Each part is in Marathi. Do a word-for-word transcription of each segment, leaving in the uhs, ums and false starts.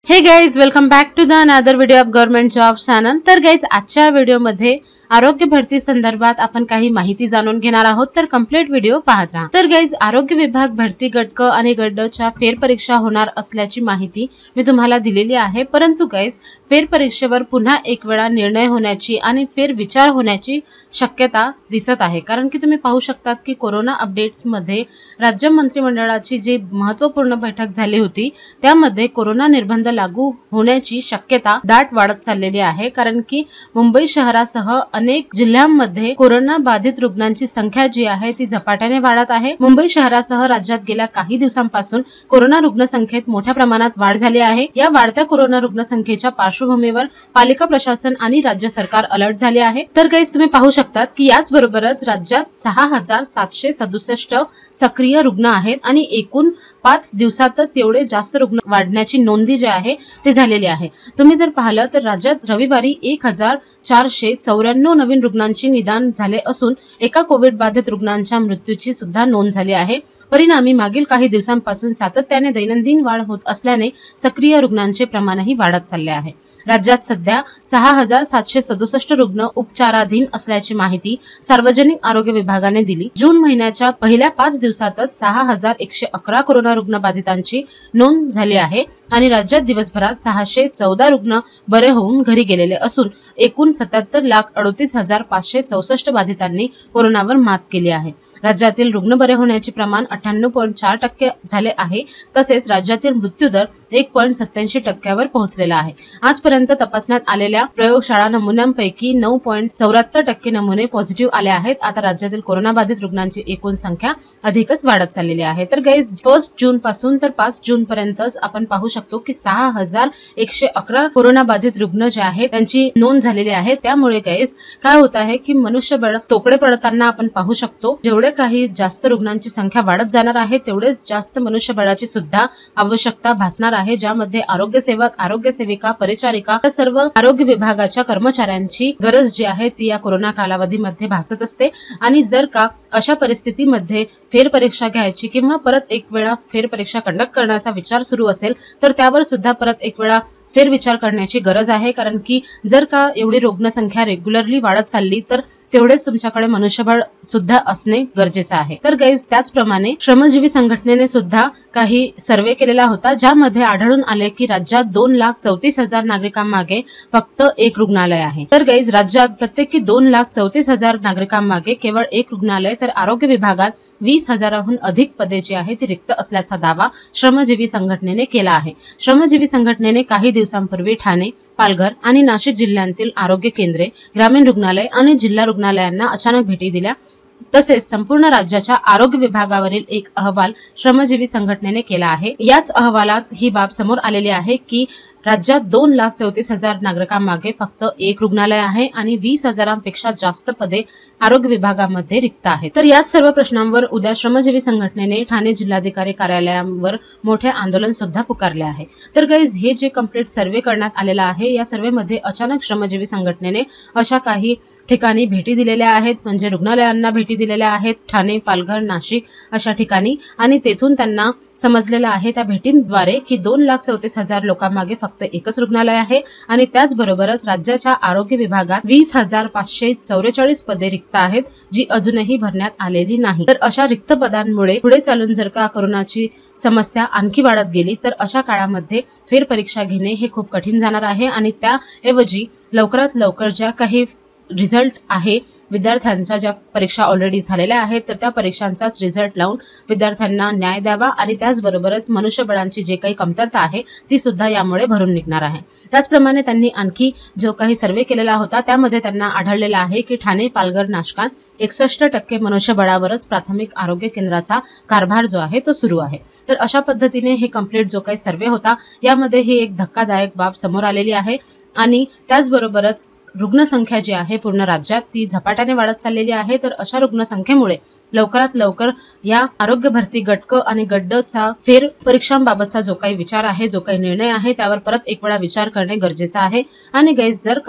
हे guys, welcome back to the another video of government job channel. तर गाइज, आजच्या व्हिडिओमध्ये आरोग्य भरती संदर्भात आपण काही माहिती जाणून घेणार आहोत, तर कंप्लीट व्हिडिओ पाहत राहा। तर गाइज, आरोग्य विभाग भरती गट क आणि गट ड च्या फेरपरीक्षा होणार असल्याची माहिती मी तुम्हाला दिलेली आहे। परंतु गाइज, फेरपरीक्षेवर पुन्हा एक वेळा निर्णय होण्याची आणि फेर विचार होण्याची शक्यता दिसत आहे, कारण की तुम्ही पाहू शकतात की कोरोना अपडेट्स मध्ये राज्य मंत्रिमंडळाची जी महत्त्वपूर्ण बैठक झाली होती त्यामध्ये कोरोना निर्बंध लागू होण्याची शक्यता दाट वाढत चाललेली आहे, कारण की मुंबई शहरासह अनेक जिल्ह्यांमध्ये कोरोना बाधित रुग्णांची संख्या जी आहे ती झपाट्याने वाढत आहे। मुंबई शहरासह राज्यात गेल्या काही दिवसांपासून कोरोना रुग्णसंख्येत मोठ्या प्रमाणात वाढ झाली आहे। या वाढत्या कोरोना रुग्णसंख्येच्या पार्श्वभूमीवर पालिका प्रशासन आणि राज्य सरकार अलर्ट झाले आहे। तर गाइस, तुम्ही पाहू शकतात की याच बरोबरच राज्यात सहा हजार सातशे सदुसष्ट सक्रिय रुग्ण आहेत आणि एकूण पाच दिवसातच एवढे जास्त रुग्ण वाढण्याची नोंदी जी आहे ते झालेली आहे। तुम्ही जर पाहिलं तर राज्यात रविवारी एक हजार चारशे चौऱ्याण्णव नवीन रुग्णांची निदान झाले असून एका कोविड बाधित रुग्णांच्या मृत्यूची सुद्धा नोंद झाली आहे। परिणामी मागील काही दिवसांपासून सातत्याने दैनंदिन वाढ होत असल्याने सक्रिय रुग्णांचे प्रमाणही वाढत चालले आहे। राज्यात सध्या सहा हजार सातशे सदुसष्ट रुग्ण उपचाराधीन असल्याची माहिती सार्वजनिक आरोग्य विभागाने दिली। जून महिन्याच्या पहिल्या पाच दिवसातच सहा हजार एकशे अकरा कोरोना रुग्ण बाधितांची नोंद झाली आहे आणि राज्यात दिवसभरात सहाशे चौदा रुग्ण बरे होऊन घरी गेलेले असून एकूण सत्याहत्तर लाख अडतीस हजार पाचशे चौसष्ट बाधितांनी कोरोनावर मात केली आहे। राज्यातील रुग्ण बरे होण्याचे प्रमाण अठ्ठ्याण्णव पॉईंट चार टक्के झाले आहे, तसेच राज्यातील मृत्यूदर एक पॉईंट सत्याऐंशी टक्क्यावर पोहोचलेला आहे। आजपर्यंत तपासण्यात आलेल्या प्रयोगशाळा नमुन्यांपैकी नऊ पॉईंट चौऱ्याहत्तर टक्के नमुने पॉझिटिव्ह आले आहेत। आता राज्यातील कोरोना बाधित रुग्णांची एकूण संख्या अधिकच वाढत चाललेली आहे। तर गाइस, फर्स्ट जून पासून तर पाच जून पर्यंत आपण पाहू शकतो की सहा हजार एकशे अकरा कोरोना बाधित रुग्ण जे आहेत त्यांची नोंद झालेली आहे। त्यामुळे गाइस, काय होत आहे की मनुष्यबळ तोकडे पडताना आपण पाहू शकतो। जेवढे काही जास्त रुग्णांची संख्या वाढत जाणार आहे तेवढेच जास्त मनुष्यबळाची सुद्धा आवश्यकता भासणार आहे, ज्यामध्ये आरोग्य सेवक, आरोग्य सेविका, परिचारिका या सर्व आरोग्य विभागाच्या कर्मचाऱ्यांची गरज जी आहे ती या कोरोना कालावधीमध्ये भासत असते। आणि जर का अशा परिस्थितीमध्ये फेरपरीक्षा घ्यायची किंवा परत एक वेळा फेरपरीक्षा कंडक्ट करण्याचा विचार सुरू असेल तर त्यावर सुद्धा परत एक वेळा फेर विचार करण्याची गरज आहे, कारण की जर का एवढी रुग्णसंख्या रेग्युलरली वाढत चालली तर तेवढेच तुमच्याकडे मनुष्यबळ सुद्धा असणे गरजेचे आहे। तर गाइस, त्याचप्रमाणे श्रमजीवी संघटनेने सुद्धा काही सर्वे केलेला होता, ज्यामध्ये आढळून आले की राज्यात दोन लाख चौतीस हजार नागरिकांमागे फक्त एक रुग्णालय आहे। तर गाइस, राज्यात प्रत्येकी दोन लाख चौतीस हजार नागरिकांमागे केवळ एक रुग्णालय, तर आरोग्य विभागात वीस हजाराहून अधिक पदे जी आहे ती रिक्त असल्याचा दावा श्रमजीवी संघटनेने केला आहे। श्रमजीवी संघटनेने काही दिवसांपूर्वी ठाणे, पालघर आणि नाशिक जिल्ह्यांतील आरोग्य केंद्रे, ग्रामीण रुग्णालय आणि जिल्हा रुग्णालयांना अचानक भेटी दिल्या। तसेच संपूर्ण राज्याच्या आरोग्य विभागावरील एक अहवाल श्रमजीवी संघटनेने केला आहे। याच अहवालात ही बाब समोर आलेली आहे की राज्यात दोन लाख चौतीस हजार नागरिकांमागे फक्त एक रुग्णालय आहे आणि वीस हजारांपेक्षा जास्त पदे आरोग्य विभागामध्ये रिक्त आहेत। तर याच सर्व प्रश्नांवर उद्या श्रमजीवी संघटनेने ठाणे जिल्हाधिकारी कार्यालयावर मोठे आंदोलन सुद्धा पुकारले आहे। तर गाइस, हे जे कंप्लीट सर्वे करण्यात आलेला आहे या सर्वेमध्ये अचानक श्रमजीवी संघटनेने अशा काही ठिकाणी भेटी दिलेल्या आहेत, म्हणजे रुग्णालयांना भेटी दिलेल्या आहेत, ठाणे, पालघर, नाशिक अशा ठिकाणी, आणि तेथून त्यांना समजलेलं आहे त्या भेटींद्वारे की दोन लाख चौतीस हजार लोकांमागे फक्त एकच रुग्णालय आहे आणि त्याचबरोबरच राज्याच्या आरोग्य विभागात वीस हजार पाचशे चौवेचाळीस पदे रिक्त आहेत, जी अजूनही भरण्यात आलेली नाही। तर अशा रिक्त पदांमुळे पुढे चालून जर का कोरोनाची समस्या आणखी वाढत गेली तर अशा काळामध्ये फेरपरीक्षा घेणे हे खूप कठीण जाणार आहे आणि त्याऐवजी लवकरात लवकर ज्या काही रिझल्ट आहे विद्यार्थ्यांच्या, ज्या परीक्षा ऑलरेडी झालेल्या आहेत तर त्या परीक्षांचाच रिझल्ट लावून विद्यार्थ्यांना न्याय द्यावा आणि त्याचबरोबरच मनुष्यबळांची जे काही कमतरता आहे ती सुद्धा यामुळे भरून निघणार आहे। त्याचप्रमाणे त्यांनी आणखी जो काही सर्वे केलेला होता त्यामध्ये त्यांना आढळलेला आहे की ठाणे, पालघर, नाशकात एकसष्ट टक्के मनुष्यबळावरच प्राथमिक आरोग्य केंद्राचा कारभार जो आहे तो सुरू आहे। तर अशा पद्धतीने हे कंप्लीट जो काही सर्वे होता यामध्ये ही एक धक्कादायक बाब समोर आलेली आहे आणि त्याचबरोबरच रुग्णसंख्या जी आहे पूर्ण राज्यात ती झपाट्याने वाढत चाललेली आहे। तर अशा रुग्णसंख्येमुळे लवकरात लवकर या आरोग्य भरती गट क आणि गट ड चा फेर परीक्षांबाबतचा जो काही विचार आहे, जो काही निर्णय आहे त्यावर परत एक वेळा विचार करणे गरजेचे आहे। आणि गाइस, जर का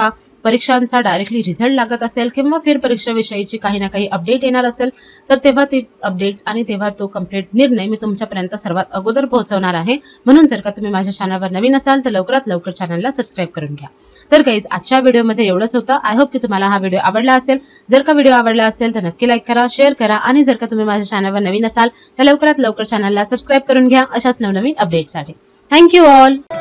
परीक्षांचा डायरेक्टली रिझल्ट लागत असेल किंवा फेर परीक्षेविषयीची काही ना काही अपडेट येणार असेल तर तेव्हा ते अपडेट्स आणि तेव्हा तो कंप्लीट निर्णय मी तुमच्यापर्यंत सर्वात अगोदर पोहोचवणार आहे। म्हणून जर का तुम्ही माझ्या चॅनलवर नवीन असाल तर लवकरात लवकर चॅनलला सबस्क्राइब करून घ्या। तर गाईज आजच्या व्हिडिओमध्ये एवढंच होतं। आय होप की तुम्हाला हा व्हिडिओ आवडला असेल। जर का व्हिडिओ आवडला असेल तर नक्की लाईक करा, शेअर करा आणि जर का तुम्ही माझ्या चॅनलवर नवीन असाल तर लवकरात लवकर चॅनलला सबस्क्राइब करून घ्या अशाच नवनवीन अपडेट्ससाठी। Thank you all.